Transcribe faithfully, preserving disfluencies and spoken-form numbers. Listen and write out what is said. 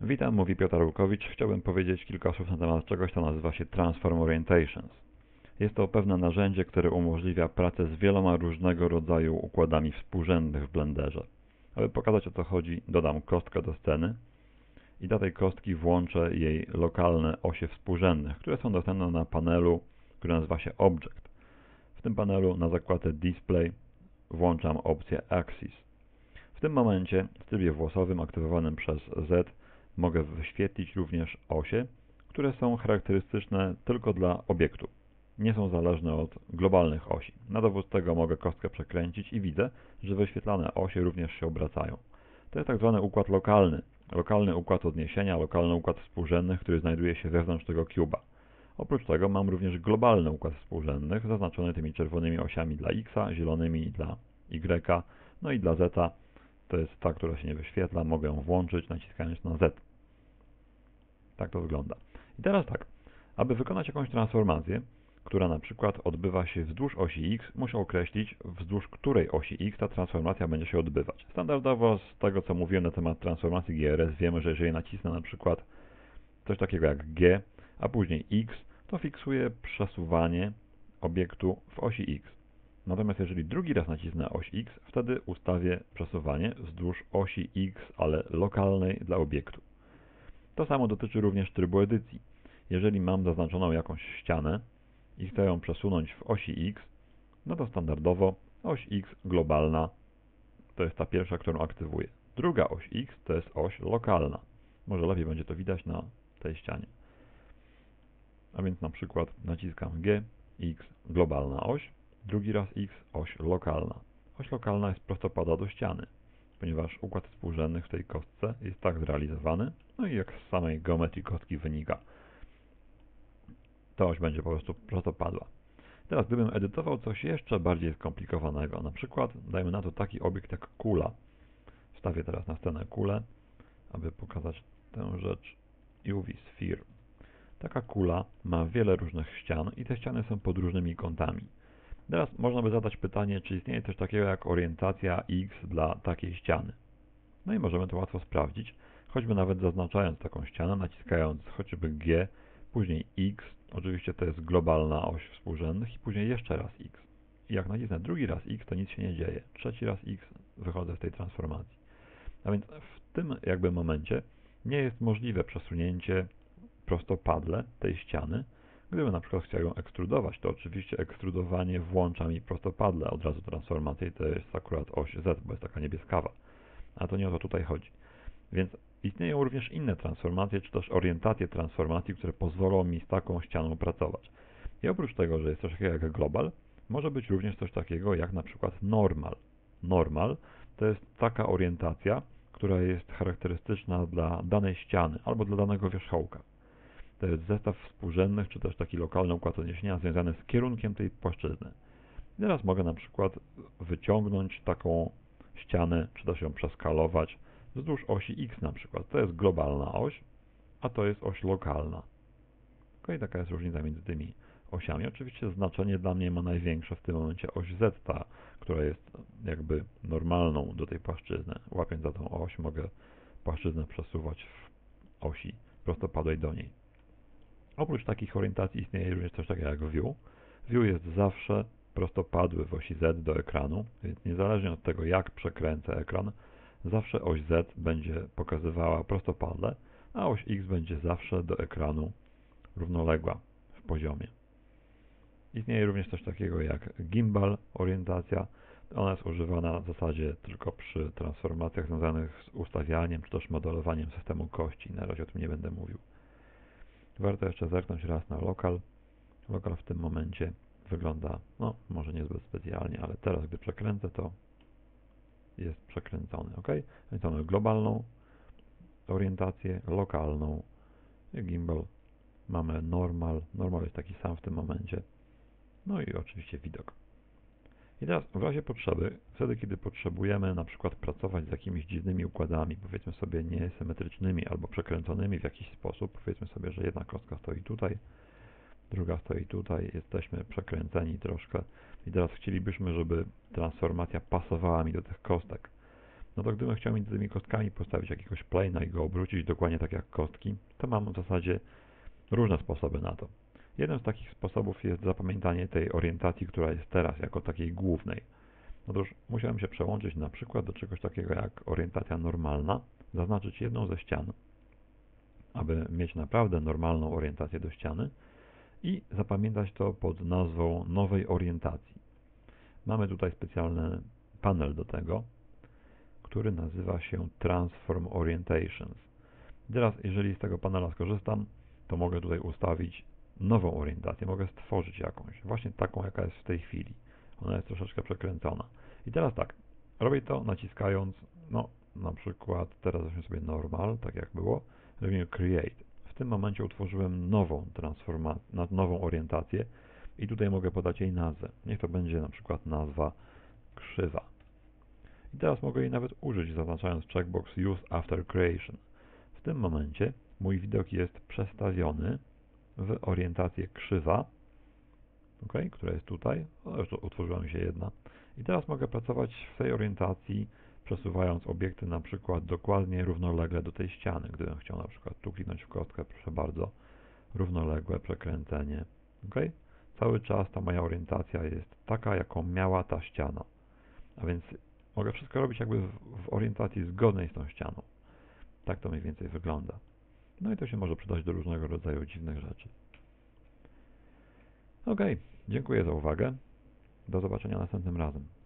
Witam, mówi Piotr Łukowicz. Chciałbym powiedzieć kilka słów na temat czegoś, co nazywa się Transform Orientations. Jest to pewne narzędzie, które umożliwia pracę z wieloma różnego rodzaju układami współrzędnych w Blenderze. Aby pokazać, o co chodzi, dodam kostkę do sceny i do tej kostki włączę jej lokalne osie współrzędnych, które są dostępne na panelu, który nazywa się Object. W tym panelu na zakładce Display włączam opcję Axis. W tym momencie w trybie włosowym aktywowanym przez Z mogę wyświetlić również osie, które są charakterystyczne tylko dla obiektu. Nie są zależne od globalnych osi. Na dowód tego mogę kostkę przekręcić i widzę, że wyświetlane osie również się obracają. To jest tak zwany układ lokalny. Lokalny układ odniesienia, lokalny układ współrzędnych, który znajduje się wewnątrz tego cuba. Oprócz tego mam również globalny układ współrzędnych, zaznaczony tymi czerwonymi osiami dla X, zielonymi dla Y, no i dla Z. To jest ta, która się nie wyświetla, mogę ją włączyć naciskając na Z. Tak to wygląda. I teraz tak, aby wykonać jakąś transformację, która na przykład odbywa się wzdłuż osi X, muszę określić, wzdłuż której osi X ta transformacja będzie się odbywać. Standardowo z tego, co mówiłem na temat transformacji G R S, wiemy, że jeżeli nacisnę na przykład coś takiego jak G, a później X, to fiksuje przesuwanie obiektu w osi X. Natomiast jeżeli drugi raz nacisnę oś X, wtedy ustawię przesuwanie wzdłuż osi X, ale lokalnej dla obiektu. To samo dotyczy również trybu edycji. Jeżeli mam zaznaczoną jakąś ścianę i chcę ją przesunąć w osi X, no to standardowo oś X globalna to jest ta pierwsza, którą aktywuję. Druga oś X to jest oś lokalna. Może lepiej będzie to widać na tej ścianie. A więc na przykład naciskam G, X, globalna oś, drugi raz X, oś lokalna. Oś lokalna jest prostopadła do ściany, ponieważ układ współrzędnych w tej kostce jest tak zrealizowany, no i jak z samej geometrii kostki wynika, ta oś będzie po prostu prostopadła. Teraz gdybym edytował coś jeszcze bardziej skomplikowanego, na przykład dajmy na to taki obiekt jak kula. Wstawię teraz na scenę kulę, aby pokazać tę rzecz U V Sphere. Taka kula ma wiele różnych ścian i te ściany są pod różnymi kątami. Teraz można by zadać pytanie, czy istnieje coś takiego jak orientacja X dla takiej ściany. No i możemy to łatwo sprawdzić, choćby nawet zaznaczając taką ścianę, naciskając choćby G, później X, oczywiście to jest globalna oś współrzędnych i później jeszcze raz X. I jak nacisnę drugi raz X, to nic się nie dzieje. Trzeci raz X, wychodzę z tej transformacji. A więc w tym jakby momencie nie jest możliwe przesunięcie prostopadle tej ściany. Gdybym na przykład chciał ją ekstrudować, to oczywiście ekstrudowanie włącza mi prostopadle od razu transformację i to jest akurat oś Z, bo jest taka niebieskawa. A to nie o to tutaj chodzi. Więc istnieją również inne transformacje, czy też orientacje transformacji, które pozwolą mi z taką ścianą pracować. I oprócz tego, że jest coś takiego jak global, może być również coś takiego jak na przykład normal. Normal to jest taka orientacja, która jest charakterystyczna dla danej ściany albo dla danego wierzchołka. To jest zestaw współrzędnych, czy też taki lokalny układ odniesienia związany z kierunkiem tej płaszczyzny. I teraz mogę na przykład wyciągnąć taką ścianę, czy też ją przeskalować wzdłuż osi X na przykład. To jest globalna oś, a to jest oś lokalna. I taka jest różnica między tymi osiami. Oczywiście znaczenie dla mnie ma największe w tym momencie oś Z, ta, która jest jakby normalną do tej płaszczyzny. Łapiąc za tą oś mogę płaszczyznę przesuwać w osi prostopadłej do niej. Oprócz takich orientacji istnieje również coś takiego jak View. View jest zawsze prostopadły w osi Z do ekranu, więc niezależnie od tego, jak przekręcę ekran, zawsze oś Z będzie pokazywała prostopadle, a oś X będzie zawsze do ekranu równoległa w poziomie. Istnieje również coś takiego jak gimbal orientacja. Ona jest używana w zasadzie tylko przy transformacjach związanych z ustawianiem czy też modelowaniem systemu kości. Na razie o tym nie będę mówił. Warto jeszcze zerknąć raz na lokal. Lokal w tym momencie wygląda, no może niezbyt specjalnie, ale teraz gdy przekręcę, to jest przekręcony, ok? Więc mamy globalną orientację, lokalną, gimbal, mamy normal, normal jest taki sam w tym momencie, no i oczywiście widok. I teraz w razie potrzeby, wtedy kiedy potrzebujemy na przykład pracować z jakimiś dziwnymi układami, powiedzmy sobie niesymetrycznymi albo przekręconymi w jakiś sposób, powiedzmy sobie, że jedna kostka stoi tutaj, druga stoi tutaj, jesteśmy przekręceni troszkę i teraz chcielibyśmy, żeby transformacja pasowała mi do tych kostek. No to gdybym chciał między tymi kostkami postawić jakiegoś plane'a i go obrócić dokładnie tak jak kostki, to mam w zasadzie różne sposoby na to. Jeden z takich sposobów jest zapamiętanie tej orientacji, która jest teraz, jako takiej głównej. Otóż musiałem się przełączyć na przykład do czegoś takiego jak orientacja normalna, zaznaczyć jedną ze ścian, aby mieć naprawdę normalną orientację do ściany i zapamiętać to pod nazwą nowej orientacji. Mamy tutaj specjalny panel do tego, który nazywa się Transform Orientations. Teraz, jeżeli z tego panela skorzystam, to mogę tutaj ustawić nową orientację, mogę stworzyć jakąś, właśnie taką, jaka jest w tej chwili. Ona jest troszeczkę przekręcona. I teraz tak, robię to naciskając, no na przykład teraz weźmy sobie normal, tak jak było, robimy create. W tym momencie utworzyłem nową transformację, nową orientację i tutaj mogę podać jej nazwę. Niech to będzie na przykład nazwa krzywa. I teraz mogę jej nawet użyć, zaznaczając checkbox Use After Creation. W tym momencie mój widok jest przestawiony w orientację krzywa, okay, która jest tutaj, o, już utworzyła mi się jedna. I teraz mogę pracować w tej orientacji, przesuwając obiekty na przykład dokładnie równolegle do tej ściany. Gdybym chciał na przykład tu kliknąć w kostkę, proszę bardzo, równoległe przekręcenie. Okay? Cały czas ta moja orientacja jest taka, jaką miała ta ściana. A więc mogę wszystko robić jakby w, w orientacji zgodnej z tą ścianą. Tak to mniej więcej wygląda. No i to się może przydać do różnego rodzaju dziwnych rzeczy. Ok, dziękuję za uwagę. Do zobaczenia następnym razem.